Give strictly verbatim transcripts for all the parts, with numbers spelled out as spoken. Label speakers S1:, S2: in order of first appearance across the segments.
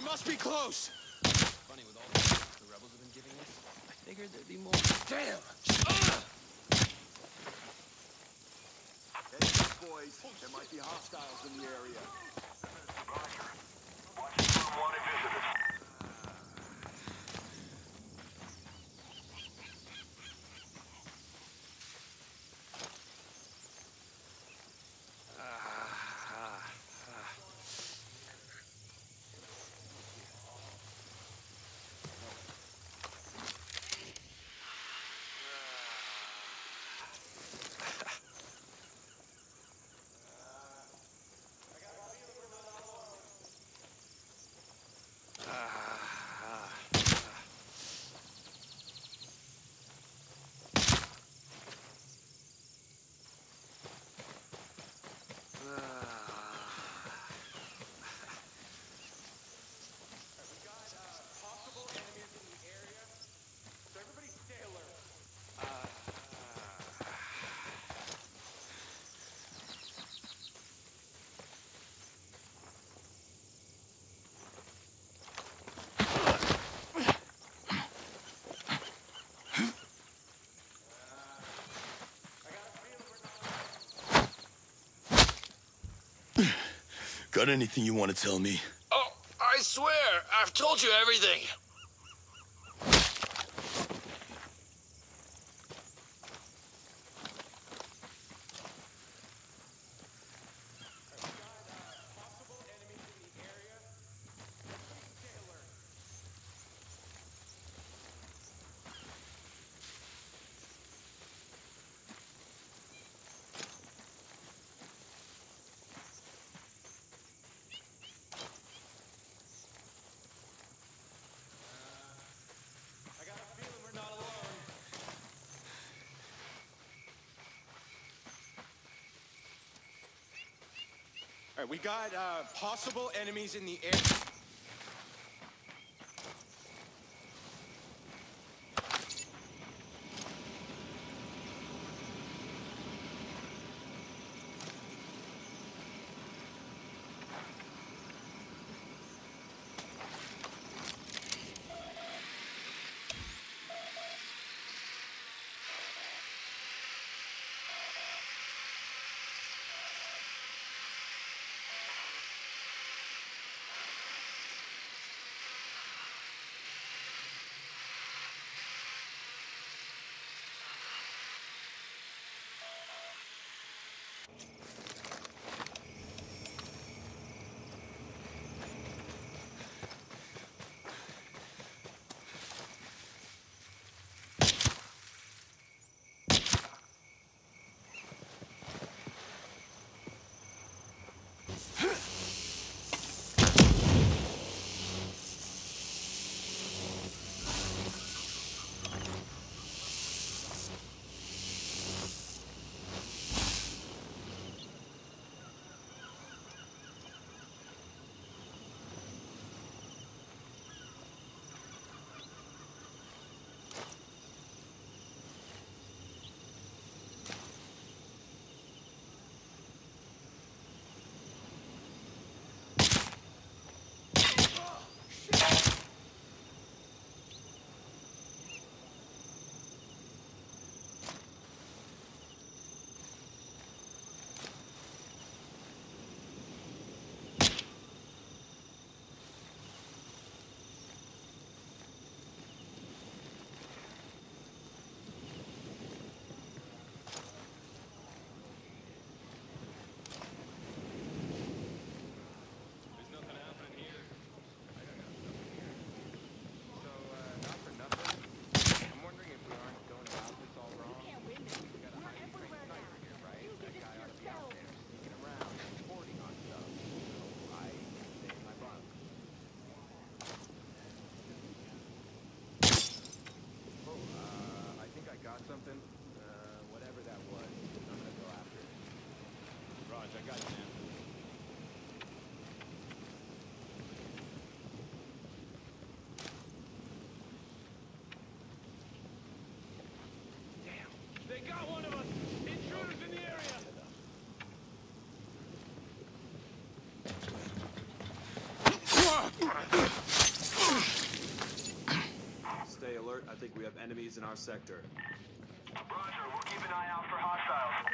S1: must be close.
S2: Funny, with all the the rebels have been giving us, I figured there'd be more.
S1: Damn!
S3: Hey, boys, there might be hostiles in the area.
S4: Roger. Watch for wanted visitors.
S1: Got anything you want to tell me?
S5: Oh, I swear, I've told you everything.
S1: All right, we got uh, possible enemies in the air.
S3: Something, uh, whatever that was, I'm gonna go after it.
S1: Raj, I got you, man.
S5: Damn, they got one of us! Intruders in the area!
S3: enemies in our sector.
S4: Roger, we'll keep an eye out for hostiles.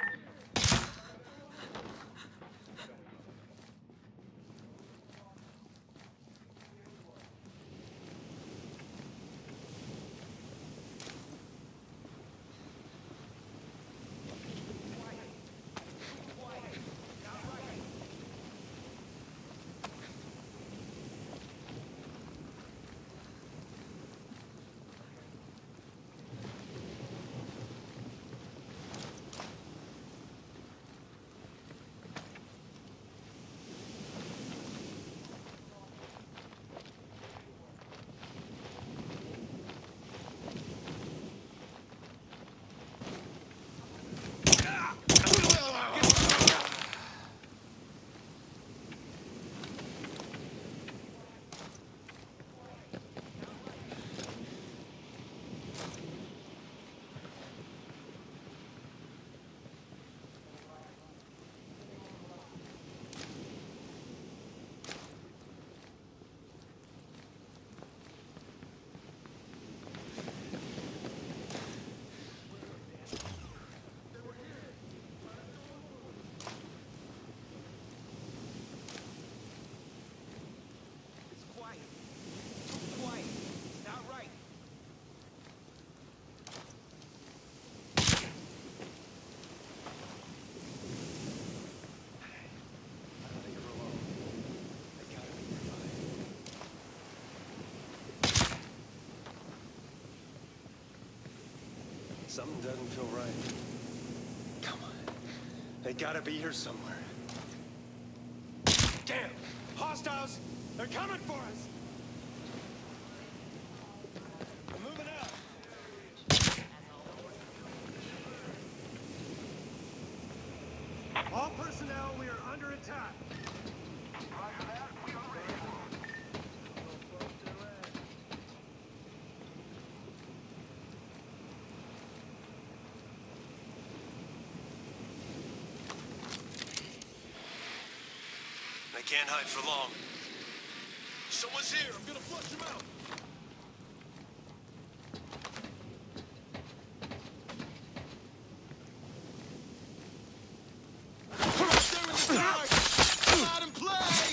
S6: Something doesn't feel right. Come on. They gotta be here somewhere. Damn! Hostiles! They're coming for us! I'm moving out! All personnel, we are under attack!
S4: Roger that, we are ready.
S6: They can't hide for long.
S1: Someone's here. I'm gonna flush him out. They're in the dark. Come out and play.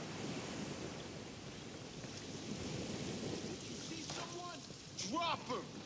S1: Drop him!